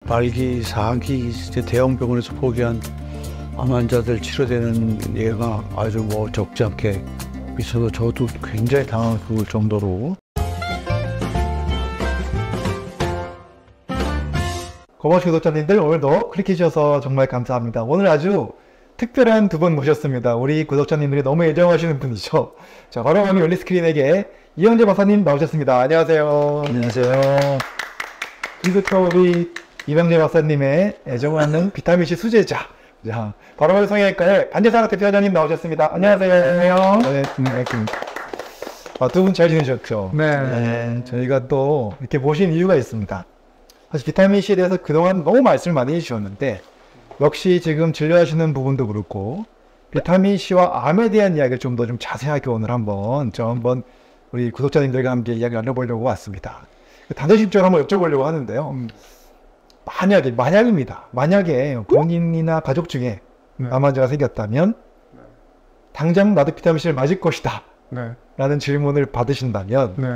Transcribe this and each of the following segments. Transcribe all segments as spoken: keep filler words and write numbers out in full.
말기, 사기 이제 대형 병원에서 포기한 암 환자들 치료되는 예가 아주 뭐 적지 않게 있어서 저도 굉장히 당황스러울 정도로. 고마우신 구독자님들, 오늘도 클릭해 주셔서 정말 감사합니다. 오늘 아주 특별한 두 분 모셨습니다. 우리 구독자님들이 너무 애정하시는 분이죠. 자, 바로 오늘 열리스크린에게 이영재 박사님 나오셨습니다. 안녕하세요. 안녕하세요. 그리고 우리 이영재 박사님의 애정하는 비타민C 수제자, 자, 바로 성형외과의 안재상 대표자님 나오셨습니다. 안녕하세요. 네, 반갑습니다. 아, 두 분 잘 지내셨죠? 네. 네. 저희가 또 이렇게 모신 이유가 있습니다. 사실 비타민C에 대해서 그동안 너무 말씀을 많이 해주셨는데, 역시 지금 진료하시는 부분도 그렇고 비타민C와 암에 대한 이야기를 좀 더 좀 자세하게 오늘 한번 저 한번 우리 구독자님들과 함께 이야기 나눠보려고 왔습니다. 단도직입적으로 한번 여쭤보려고 하는데요. 음, 만약에 만약입니다. 만약에 본인이나 가족 중에 네. 암 환자가 생겼다면 네. 당장 나도 비타민C를 맞을 것이다 네. 라는 질문을 받으신다면 네.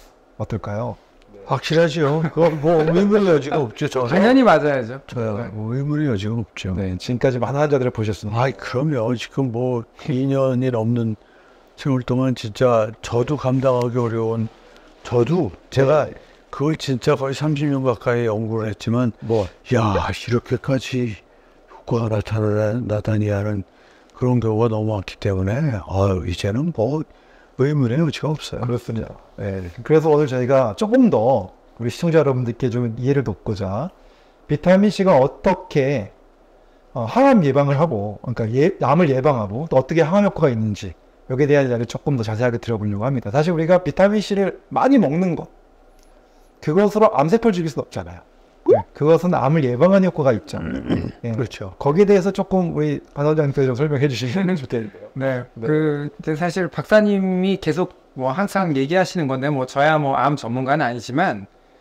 어떨까요? 확실하죠. 그건 뭐 의문의 여지가 없죠. 저 당연히 맞아야죠. 저요. 네. 뭐 의문의 여지가 없죠. 네, 지금까지 많은 환자들을 보셨습니다. 아이, 그럼요. 지금 뭐 이 년이 넘는 세월 동안 진짜 저도 감당하기 어려운, 저도 제가 그걸 진짜 거의 삼십 년 가까이 연구를 했지만 뭐, 야, 이렇게까지 효과가 나타나, 나타나니 하는 그런 경우가 너무 많기 때문에 아유, 이제는 뭐 의문의 여지가 없어요. 그렇습니다. 네. 그래서 오늘 저희가 조금 더 우리 시청자 여러분들께 좀 이해를 돕고자 비타민C가 어떻게 어, 항암 예방을 하고, 그러니까 예, 암을 예방하고 또 어떻게 항암 효과가 있는지 여기에 대한 이야기를 조금 더 자세하게 들어보려고 합니다. 사실 우리가 비타민C를 많이 먹는 것, 그것으로 암세포를 죽일 수는 없잖아요. 네. 그것은 암을 예방하는 효과가 있죠. 네. 그렇죠. 거기에 대해서 조금 우리 반 원장님께서 좀 설명해 주시면 좋겠네요. 네. 네. 그 이제 사실 박사님이 계속 뭐 항상 얘기하시는 건데, 뭐 저야 뭐 암 전문가는 아니지만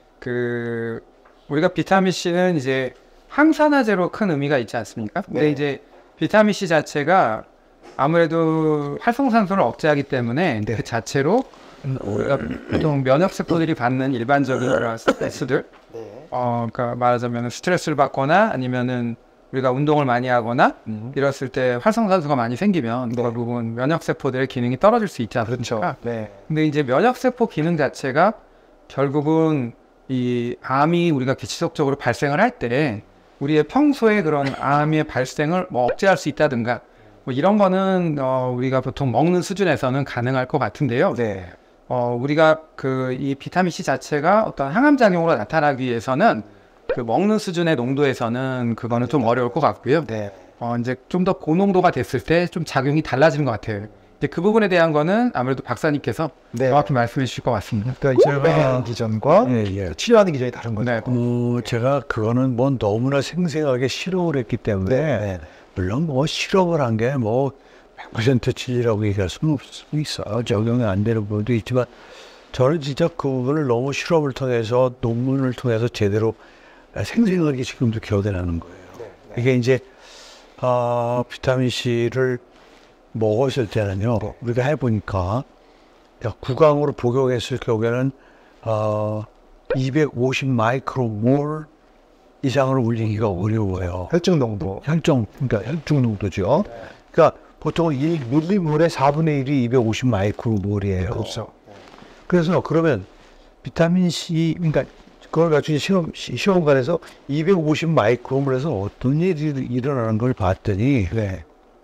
그 우리가 비타민C는 이제 항산화제로 큰 의미가 있지 않습니까? 근데 네. 이제 비타민C 자체가 아무래도 활성산소를 억제하기 때문에 네. 그 자체로 우리가 보통 면역세포들이 받는 일반적인 그런 스트레스들, 네. 어, 그러니까 말하자면 스트레스를 받거나 아니면은 우리가 운동을 많이 하거나 음. 이랬을 때 활성산소가 많이 생기면 네. 결국은 면역세포들의 기능이 떨어질 수 있지 않습니까? 그렇죠. 네. 근데 이제 면역세포 기능 자체가 결국은 이 암이 우리가 기지속적으로 발생을 할 때 우리의 평소에 그런 암의 발생을 뭐 억제할 수 있다든가 뭐 이런 거는 어, 우리가 보통 먹는 수준에서는 가능할 것 같은데요. 네. 어, 우리가 그 이 비타민C 자체가 어떤 항암작용으로 나타나기 위해서는 그 먹는 수준의 농도에서는 그거는 좀 어려울 것 같고요. 네. 어, 이제 좀 더 고농도가 됐을 때 좀 작용이 달라지는 것 같아요. 이제 그 부분에 대한 거는 아무래도 박사님께서 네. 정확히 말씀해 주실 것 같습니다. 그러니까 치료하는 기전과 예, 예. 치료하는 기전이 다른 거죠. 네. 어, 제가 그거는 뭐 너무나 생생하게 실험을 했기 때문에 네. 물론 뭐 실험을 한 게 뭐 백 퍼센트 진리라고 얘기할 수는 없을 수 있어요. 적용이 안 되는 부분도 있지만 저는 진짜 그거를 너무 실험을 통해서 논문을 통해서 제대로 생생하게 지금도 기억나는 거예요. 네. 네. 이게 이제 어, 비타민C를 먹었을 때는요, 네. 우리가 해보니까 구강으로 복용했을 경우에는 어, 이백오십 마이크로몰 이상을 올리기가 어려워요. 혈중 농도. 혈중, 그러니까 혈중 농도죠. 그러니까 보통 일 밀리몰의 사분의 일이 이백오십 마이크로몰이에요. 그렇죠. 그래서 그러면 비타민C, 그러니까 그걸 가지고 시험, 시험관에서 이백오십 마이크로몰에서 어떤 일이 일어나는 걸 봤더니, 네.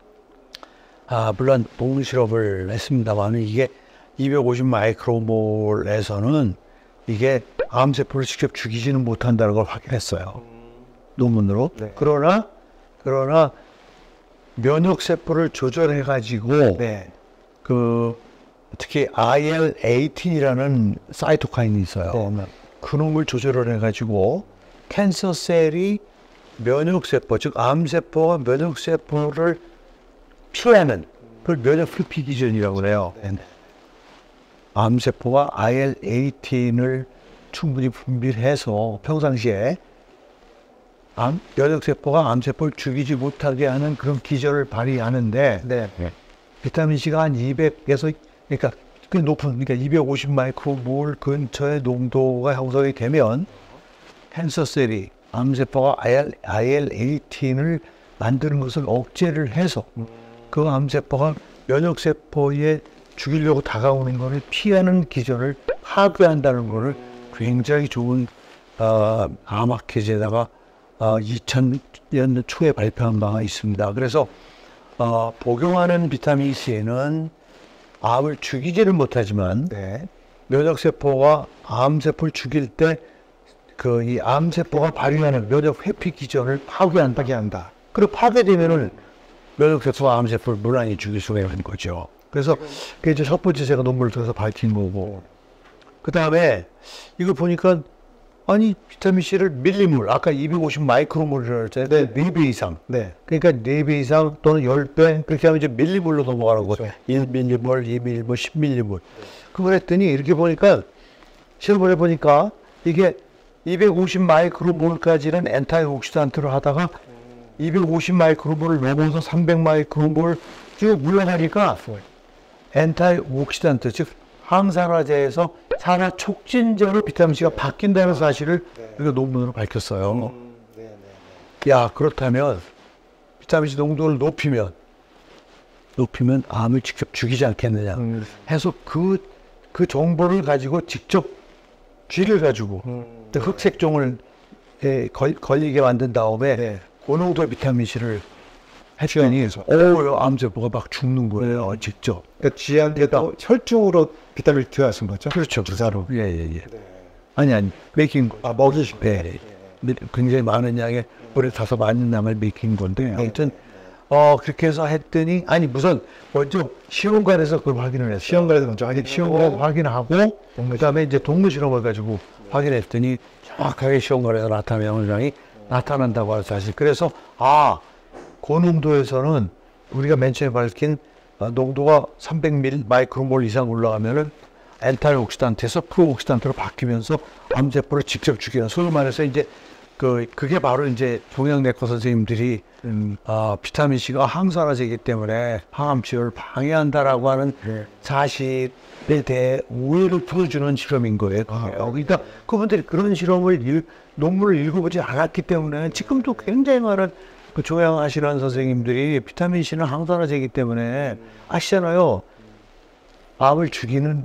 아, 물론 동물 실험을 했습니다만 이게 이백오십 마이크로몰에서는 이게 암세포를 직접 죽이지는 못한다는 걸 확인했어요. 논문으로. 네. 그러나, 그러나 면역세포를 조절해가지고, 네. 그, 특히 아이엘 에이틴이라는 사이토카인이 있어요. 네. 그런 걸 조절을 해가지고 캔서 셀이 면역세포, 즉 암세포와 면역세포를 피하는 그걸 면역회피 기전이라고 그래요. 네. 암세포가 아이엘 에이틴을 충분히 분비해서 평상시에 암, 면역세포가 암세포를 죽이지 못하게 하는 그런 기전을 발휘하는데 네. 비타민C가 한 이백에서 그러니까 그 높은 그러니까 이백오십 마이크로몰 근처의 농도가 형성이 되면 캔서셀이 암세포가 아이엘 에이틴을 만드는 것을 억제를 해서 그 암세포가 면역세포에 죽이려고 다가오는 것을 피하는 기전을 파괴한다는 것을 굉장히 좋은 어, 암학회제다가 어, 이천 년 초에 발표한 바가 있습니다. 그래서 어, 복용하는 비타민 C는 암을 죽이지를 못하지만 네. 면역세포가 암세포를 죽일 때 그 이 암세포가 발휘하는 면역 회피 기전을 파괴한다. 파괴한다. 그리고 파괴되면은 면역세포가 암세포를 무난히 죽일 수가 있는 거죠. 그래서 그게 이제 첫 번째 제가 논문을 통해서 밝힌 거고, 그 다음에 이걸 보니까 아니 비타민 C를 밀리몰, 아까 이백오십 마이크로몰이라고 했잖아요. 네 배 이상. 네. 그러니까 네 배 이상 또는 십 배 그렇게 하면 이제 밀리몰로 넘어가는 거죠. 그렇죠. 일 밀리몰, 이 밀리몰, 십 밀리몰. 그걸 했더니 이렇게 보니까 실험을 해보니까 이게 이백오십 마이크로몰까지는 엔타이옥시단트를 하다가 이백오십 마이크로몰을 넘어서 삼백 마이크로몰 쭉 물러가니까 엔타이옥시단트, 즉 항산화제에서 산화 촉진제로 비타민C가 바뀐다는 사실을 우리가 논문으로 밝혔어요. 야, 그렇다면 비타민C 농도를 높이면 높이면 암을 직접 죽이지 않겠느냐 해서 그, 그 정보를 가지고 직접 쥐를 가지고 흑색종을 에, 걸, 걸리게 만든 다음에 네. 고농도 비타민C를 했더니 오, 암세포가 막 죽는 거예요. 직접. 그러니까 쥐한테 또 혈중으로 비타민을 투여하신 거죠? 그렇죠. 주사로. 예, 예, 예. 아니, 아니, 먹인 거. 아, 먹이신 거. 네. 굉장히 많은 양의 물에 타서 많은 양을 먹인 건데, 아무튼, 어, 그렇게 해서 했더니, 아니, 무슨, 먼저 시험관에서 그걸 확인을 했어요. 시험관에서 먼저 확인. 시험관에서 확인하고, 그 다음에 이제 동물 실험을 가지고 확인했더니, 정확하게 시험관에서 나타나는 현상이 나타난다고 하는 사실. 그래서, 아, 고농도에서는 우리가 맨 처음에 밝힌 어, 농도가 삼백 밀 마이크로몰 이상 올라가면은 엔타이옥시단트에서 프로옥시단트로 바뀌면서 암세포를 직접 죽이는, 소위 말해서 이제 그 그게 바로 이제 종양내과 선생님들이 음, 아, 비타민 C가 항산화제이기 때문에 항암 치료를 방해한다라고 하는 네. 사실에 대해 오해를 풀어주는 실험인 거예요. 아, 그러니까 그분들이 그런 실험을 일, 논문을 읽어보지 않았기 때문에 지금도 굉장히 많은 그 종양하시는 선생님들이 비타민 C는 항산화제이기 때문에 아시잖아요. 암을 죽이는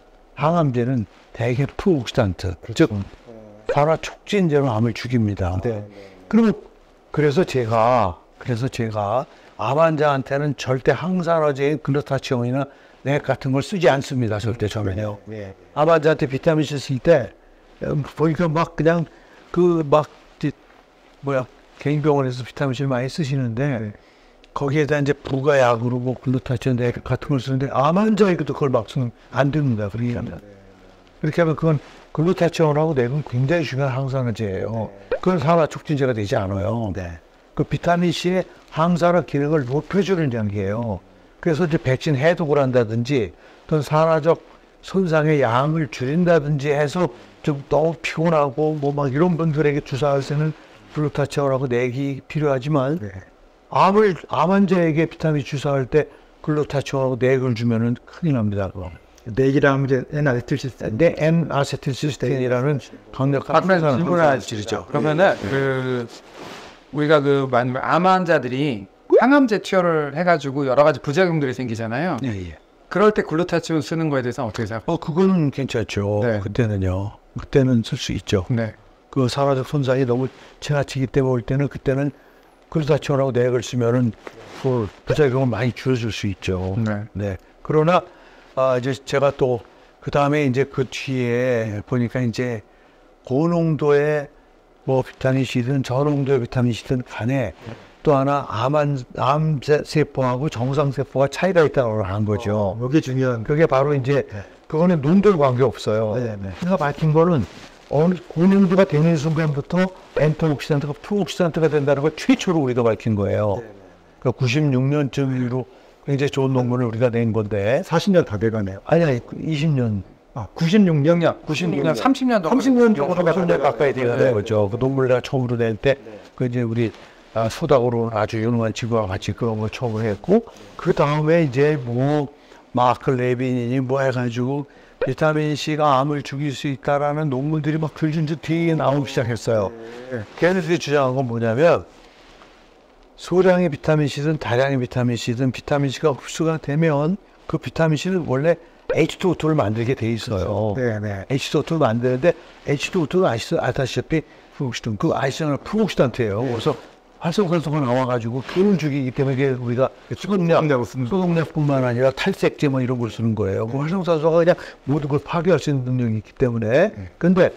항암제는 대개 프로옥시단트, 즉 산화 촉진제로 암을 죽입니다. 네. 그러면 그래서 제가 그래서 제가 암 환자한테는 절대 항산화제인 글루타치온이나 넥 같은 걸 쓰지 않습니다. 절대 저는요. 네. 암 환자한테 비타민 C 쓸 때 보니까 막 그냥 그 막 뭐야 개인병원에서 비타민 C를 많이 쓰시는데 네. 거기에다 이제 부가약으로 뭐 글루타치온 넥 같은 걸 쓰는데 암 환자에게도 그걸 막 쓰면 안 됩니다. 그렇게 하면 그렇게 하면 그건 글루타치온하고 넥은 굉장히 중요한 항산화제예요. 그건 산화 촉진제가 되지 않아요. 네. 그 비타민 C의 항산화 기능을 높여주는 약이에요. 그래서 이제 백신 해독을 한다든지 또는 산화적 손상의 양을 줄인다든지 해서 좀 너무 피곤하고 뭐 막 이런 분들에게 주사할 때는 글루타치온하고 넥이 필요하지만 네. 암을 암 환자에게 비타민 주사할 때 글루타치온하고 넥을 주면은 큰일 납니다. 그거. 넥이랑 이제 N-아세틸시스틴. 근데 N-아세틸시스틴이라는 강력한 그러면 항산화질이죠. 그러면은 그 우리가 그 많은 암 환자들이 항암제 투여를 해가지고 여러 가지 부작용들이 생기잖아요. 예, 예. 그럴 때 글루타치온 쓰는 거에 대해서 어떻게 생각하세요? 어, 그거는 괜찮죠. 네. 그때는요. 그때는 쓸 수 있죠. 네. 그 산화적 손상이 너무 지나치기 때문에 올 때는 그때는 글루타치온하고 넥을 쓰면은 그 부작용을 많이 줄여줄 수 있죠. 네. 네. 그러나 아, 이제 제가 또 그 다음에 이제 그 뒤에 보니까 이제 고농도의 뭐 비타민 C든 저농도의 비타민 C든 간에 또 하나 암, 암세포하고 정상세포가 차이가 있다고 한 거죠. 어, 이게 중요한. 그게 바로 이제 그거는 농도에 관계 없어요. 네, 네. 제가 밝힌 거는 어느 고농도가 되는 순간부터 엔터옥시단트가 프로옥시단트가 된다는 걸 최초로 우리가 밝힌 거예요. 그러니까 구십육 년쯤으로 굉장히 좋은 논문을 우리가 낸 건데 사십 년 다 돼가네요. 아니 아니 이십 년 아, 구십육 년. 구십육 년, 삼십 년 동안 삼십 년 정도 삼십 년 가까이 돼가는 네. 거죠. 그 논문을 내가 처음으로 낼 때 그 이제 우리 아, 소닥으로 아주 유능한 친구와 같이 그런 걸 처음으로 했고 그 다음에 이제 뭐 마크 레빈이니 뭐 해가지고 비타민 C가 암을 죽일 수 있다라는 논문들이 막 줄줄줄 뒤에 나오기 시작했어요. 걔네들이 주장한 건 뭐냐면 소량의 비타민 C든 다량의 비타민 C든 비타민 C가 흡수가 되면 그 비타민 C는 원래 에이치 투 오 투를 만들게 돼 있어요. 네, 네. 에이치 투 오 투를 만드는데 에이치 투 오 투가 아시, 아시다시피 프록시던 그 아시잖아요. 프록시던트예요. 그래서 활성산소가 나와가지고 균을 죽이기 때문에 이게 우리가 소독약, 소독약뿐만 아니라 탈색제 뭐 이런 걸 쓰는 거예요. 그 활성산소가 그냥 모든 걸 파괴할 수 있는 능력이 있기 때문에. 근데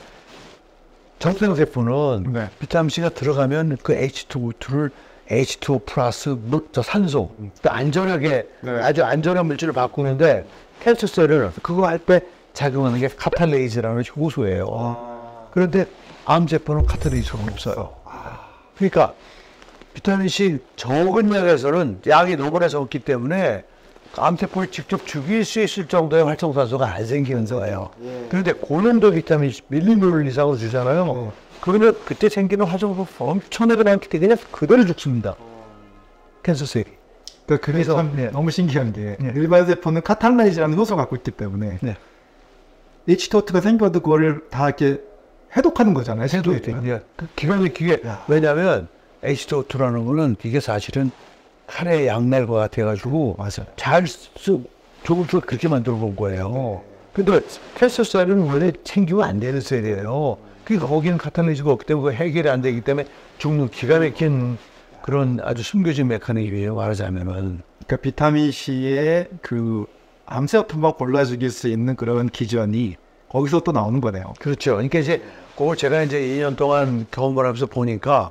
정생세포는 네. 비타민 C가 들어가면 그 에이치 투 오 투를 에이치 투 오 플러스 물, 저 산소, 그러니까 안전하게 네. 아주 안전한 물질을 바꾸는데 캔서 셀을 그거 할 때 작용하는 게 카탈레이즈라는 효소예요. 그런데 암세포는 카탈레이즈가 없어요. 그러니까 비타민 C 적은 약에서는 약이 너무나 적기 때문에 암세포를 직접 죽일 수 있을 정도의 활성산소가 안 생기는 거예요. 그런데 고농도 비타민 C 밀리모를 이상으로 주잖아요. 그러면 그때 생기는 활성산소 엄청나게 많기 때문에 그냥 그대로 죽습니다. 캔서 셀이. 그러니까 그게 그래서, 참 네. 너무 신기한 게 네. 일반 세포는 카탈라이즈라는 효소가 갖고 있기 때문에 네. 에이치 투 오 투가 생겨도 그거를 다 이렇게 해독하는 거잖아요. 해도 해독이. 예. 기가 막히게 야. 왜냐하면 에이치 투 오 투라는 거는 이게 사실은 칼의 양날과 같아가지고 맞아요. 잘 쓰, 좋은 수 그렇게 만들어 본 거예요. 근데 캔서 셀은 원래 챙기면 안 되는 셀이에요. 그러니까 거기는 카탈리즈가 없기 때문에 해결이 안 되기 때문에 죽는 기가 막힌 그런 아주 숨겨진 메커니즘이에요. 말하자면은. 그러니까 비타민 C의 그 암세포만 골라 죽일 수 있는 그런 기전이 거기서 또 나오는 거네요. 그렇죠. 그러니까 이제 그걸 제가 이제 이 년 동안 경험을 하면서 보니까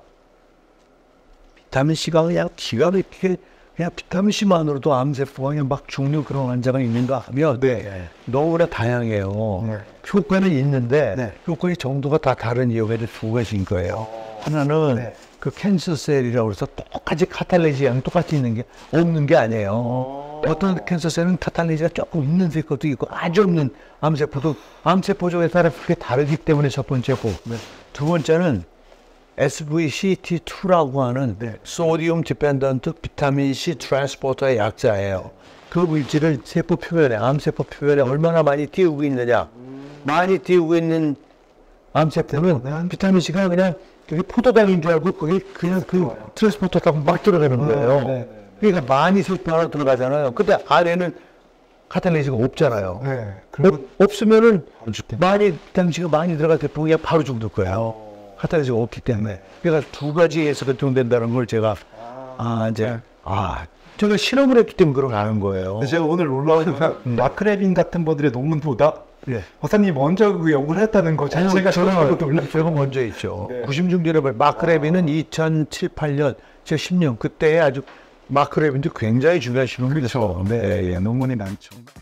비타민 C가 그냥 기가 막히게 그냥 비타민 C만으로도 암세포가 그냥 막 죽는 그런 환자가 있는가 하면 네. 너무나 다양해요. 네. 효과는 있는데 네. 효과의 정도가 다 다른 이유가 이제 두 가지인 거예요. 하나는 네. 그 캔서 셀이라고 해서 똑같이 카탈레이즈 양이 똑같이 있는 게 없는 게 아니에요. 어떤 캔서 셀은 카탈레이즈가 조금 있는 세포도 있고 아주 없는 암세포도 암세포종에 따라 그렇게 다르기 때문에 첫 번째고 두 번째는 에스 브이 씨 티 투라고 하는 소디움 디펜던트 비타민 C 트랜스포터의 약자예요. 그 물질을 세포 표면에 암세포 표면에 얼마나 많이 띄우고 있느냐. 많이 띄우고 있는 암세포는 비타민 C가 그냥 그게 포도당인 줄 알고 거기 그냥 그 트랜스포터 타고 막 들어가는 거예요. 네, 네, 그러니까 많이 세포 하나 들어가잖아요. 근데 안에는 카탈레이즈가 없잖아요. 네. 없, 없으면은 많이 비타민 C가 많이 들어갈 때 그냥 바로 죽을 거예요. 카탈레이즈가 없기 때문에. 그러니까 두 가지에서 결정된다는 걸 제가 아 이제 아 제가 실험을 했기 때문에 그걸 아는 거예요. 제가 오늘 올라오니까 마크레빈 같은 분들의 논문보다 예. 박사님 먼저 그 연구를 했다는 거 자체가 저는 놀랐어요. 제가 먼저 있죠. 네. 구십 중진을 마크레빈은 이천칠, 팔 년, 제가 십 년 그때 아주 마크레빈도 굉장히 중요한 실험이죠. 네, 예, 논문이 많죠.